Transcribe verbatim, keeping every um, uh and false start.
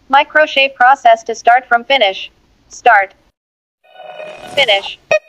My crochet process to start from finish. Start. Finish.